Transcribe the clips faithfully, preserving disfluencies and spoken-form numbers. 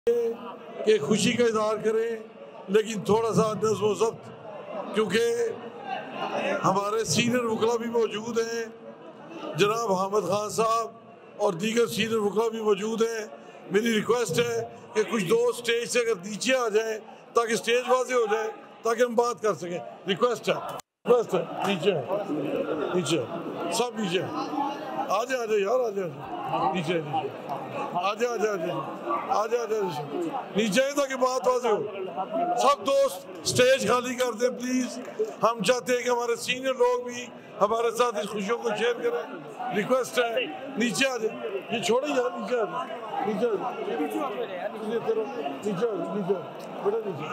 कि खुशी का इजहार करें, लेकिन थोड़ा सा नज़्म व ज़ब्त, क्योंकि हमारे सीनियर वकला भी मौजूद हैं, जनाब हामिद खान साहब और दीगर सीनियर वकला भी मौजूद हैं। मेरी रिक्वेस्ट है कि कुछ दोस्त स्टेज से अगर नीचे आ जाएं ताकि स्टेज वाज़े हो जाए, ताकि हम बात कर सकें। रिक्वेस्ट है रिक्वेस्ट है नीचे नीचे सब नीचे आ जाए आ जाए यार आ जाए नीचे नीचे आ जाए आ जाए आ जाए आ जाए आ जाए नीचे ताकि बात वाज़े हो। सब दोस्त स्टेज खाली कर दें प्लीज़। हम चाहते हैं कि हमारे सीनियर लोग भी हमारे साथ इस खुशियों को शेयर करें। रिक्वेस्ट है नीचे आ जाए, ये छोड़े यार नीचे आ जाए नीचे आ जाए नीचे आ जाए नीचे बेटा नीचे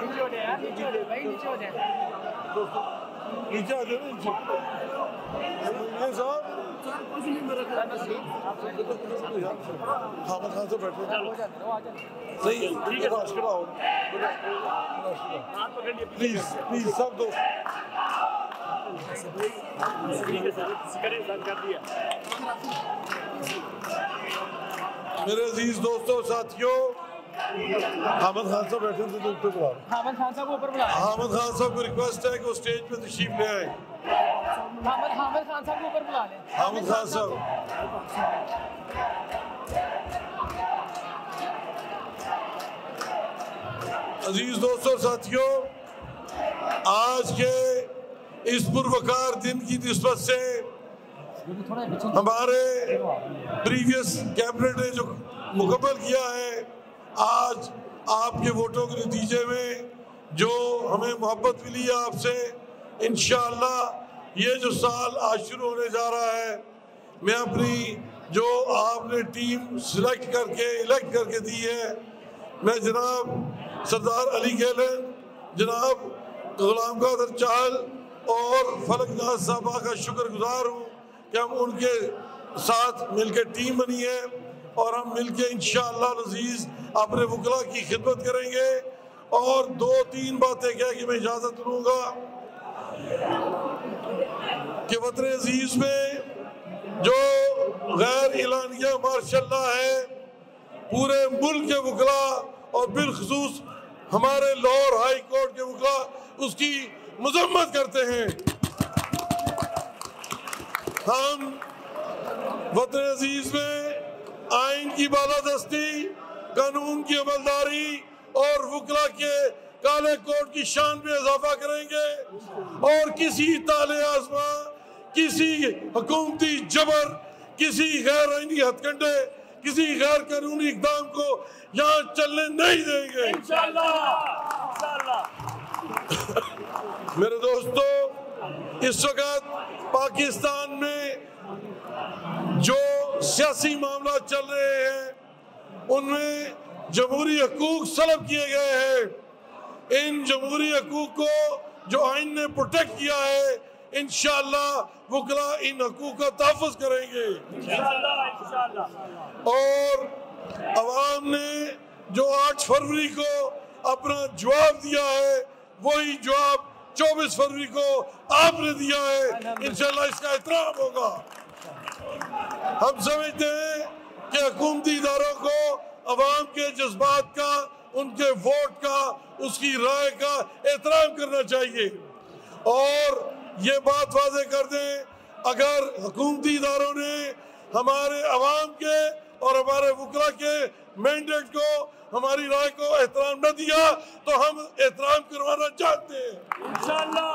नीचे आ जाए नीचे ये साहब हामिद खान से बैठे सही है प्लीज प्लीज सब दोस्त मेरे अजीज दोस्तों साथियों, हामिद खान साहब बैठे थे तो ऊपर बुला हामिद खान साहब ऊपर बुला हामिद खान साहब को रिक्वेस्ट है कि वो स्टेज पे तशरीफ ले आए। हामिद हामिद खान साहब को ऊपर बुला लें। हामिद खान साहब अजीज दोस्तों साथियों, आज के इस पुरवकार दिन की निस्बत से हमारे प्रीवियस कैबिनेट ने जो मुकम्मल किया है, आज आपके वोटों के नतीजे में जो हमें मोहब्बत मिली है आपसे, इंशाअल्लाह ये जो साल आज शुरू होने जा रहा है, मैं अपनी जो आपने टीम सिलेक्ट करके इलेक्ट करके दी है, मैं जनाब सरदार अली गहलन, जनाब गुलाम कादर चाहल और फलकनाज साहबा का शुक्रगुजार हूँ कि हम उनके साथ मिलकर टीम बनी है और हम मिलकर इंशाअल्लाह अज़ीज़ अपने वकला की खिदमत करेंगे। और दो तीन बातें कह के मैं इजाज़त लूँगा कि वतन अज़ीज़ में जो गैर इलानिया मार्शल्लाह है, पूरे मुल्क के वकला और बिलखुसूस हमारे लाहौर हाई कोर्ट के वकला उसकी मजम्मत करते हैं। हम वतन अज़ीज़ में आइन की बालादस्ती, कानून की अमलदारी और वकला के काले कोट की शान में इजाफा करेंगे और किसी ताले आज़मा, किसी हुकूमती जबर, किसी गैर आइनी हथकंडे, किसी गैर कानूनी इक़दाम को यहाँ चलने नहीं देंगे इंशाअल्लाह। मेरे दोस्तों, इस वक्त पाकिस्तान में जो सियासी मामला चल रहे हैं उनमें जमहूरी हकूक सलब किए गए हैं। इन जमहूरी हकूक को जो आइन ने प्रोटेक्ट किया है, इंशाअल्लाह वकला इन हकूक का तहफ़्फ़ुज़ करेंगे और अवाम ने जो आठ फरवरी को अपना जवाब दिया है, वही जवाब चौबीस फरवरी को आपने दिया है। इंशाअल्लाह इसका एहतराम होगा। हम समझते हैं कि हुकूमती इदारों को अवाम के जज्बात का, उनके वोट का, उसकी राय का एहतराम करना चाहिए और ये बात वाज़े कर दें, अगर हुकूमती इदारों ने हमारे अवाम के और हमारे वकला के मैंडेट को, हमारी राय को एहतराम न दिया तो हम एहतराम करवाना चाहते हैं इंशाअल्लाह।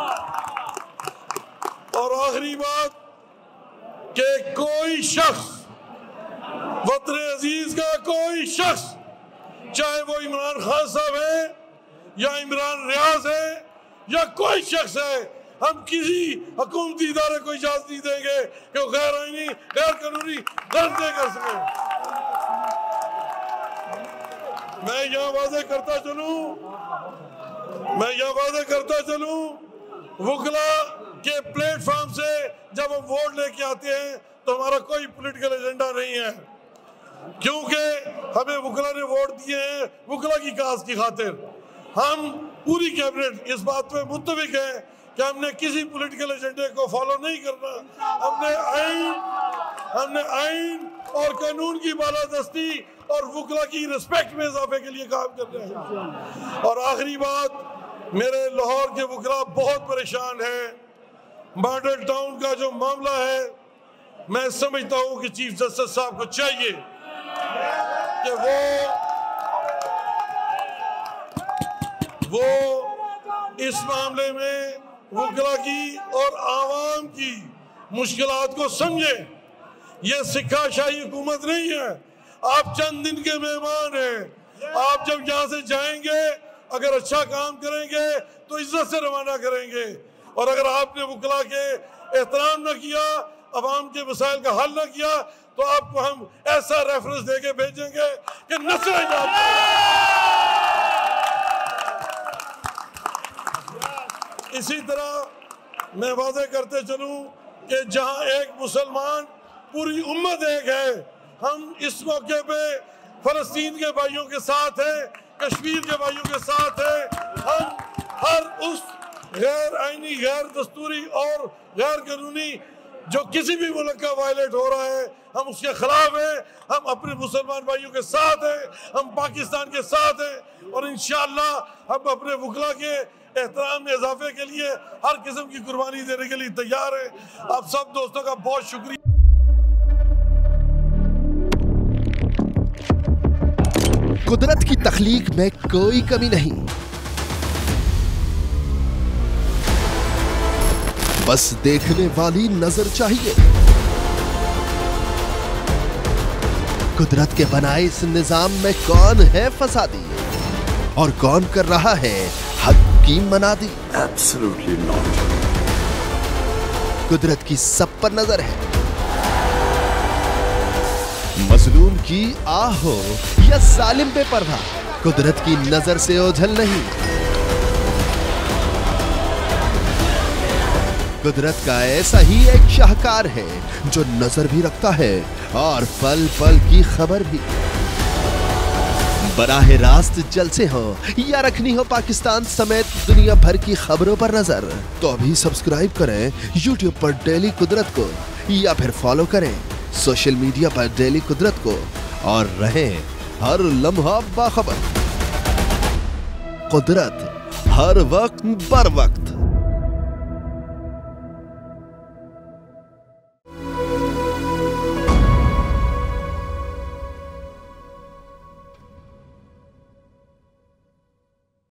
और आखिरी बात कि कोई शख्स, वतन अजीज का कोई शख्स, चाहे वो इमरान खान साहब है या इमरान रियाज है या कोई शख्स है, हम किसी हुकूमती इदारे को इजाजत नहीं देंगे कि वो गैर आईनी, गैर कानूनी धंधे कर सके। मैं यहाँ वादे करता चलूँ मैं यहाँ वादे करता चलूँ वकला के प्लेटफॉर्म से जब हम वोट लेके आते हैं तो हमारा कोई पॉलिटिकल एजेंडा नहीं है, क्योंकि हमें वकला ने वोट दिए हैं वकला की काज की खातिर। हम पूरी कैबिनेट इस बात पे मुत्तफिक है कि हमने किसी पॉलिटिकल एजेंडे को फॉलो नहीं करना। हमने आइन हमने आइन और कानून की बालादस्ती और वकला की रिस्पेक्ट में इजाफे के लिए काम कर रहे हैं। और आखिरी बात, मेरे लाहौर के वकला बहुत परेशान हैं। मॉडल टाउन का जो मामला है, मैं समझता हूं कि चीफ जस्टिस साहब को चाहिए कि वो वो इस मामले में वकला की और आवाम की मुश्किलात को समझे। ये सिक्काशाही हुकूमत नहीं है। आप चंद दिन के मेहमान हैं। आप जब यहाँ से जाएंगे, अगर अच्छा काम करेंगे तो इज्जत से रवाना करेंगे, और अगर आपने वकला के एहतराम न किया, अवाम के मसाइल का हल न किया, तो आपको हम ऐसा रेफरेंस देके भेजेंगे कि नस्लें जाती हैं। इसी तरह मैं वादे करते चलूं कि जहां एक मुसलमान पूरी उम्मत एक है, हम इस मौके पे फलस्तीन के भाइयों के साथ हैं, कश्मीर के भाइयों के साथ हैं। हम हर उस गैर आईनी, गैर दस्तूरी और गैर कानूनी जो किसी भी मुल्क का वायलेट हो रहा है, हम उसके खिलाफ हैं। हम अपने मुसलमान भाइयों के साथ हैं, हम पाकिस्तान के साथ हैं, और इंशाअल्लाह हम अपने वकला के एहतराम में इजाफे के लिए हर किस्म की कुर्बानी देने के लिए तैयार हैं। आप सब दोस्तों का बहुत शुक्रिया। कुदरत की तख्लीक में कोई कमी नहीं, बस देखने वाली नजर चाहिए। कुदरत के बनाए इस निजाम में कौन है फसादी और कौन कर रहा है हक की मनादी? Absolutely not. कुदरत की सब पर नजर है। मजलूम की आह हो या सालिम पे पर्दा, कुदरत की नजर से ओझल नहीं। कुदरत का ऐसा ही एक शाहकार है जो नजर भी रखता है और पल पल की खबर भी। बराह रास्त जलसे हो या रखनी हो पाकिस्तान समेत दुनिया भर की खबरों पर नजर, तो अभी सब्सक्राइब करें यूट्यूब पर डेली कुदरत को, या फिर फॉलो करें सोशल मीडिया पर डेली कुदरत को, और रहें हर लम्हा बाखबर। कुदरत हर वक्त बर वक्त।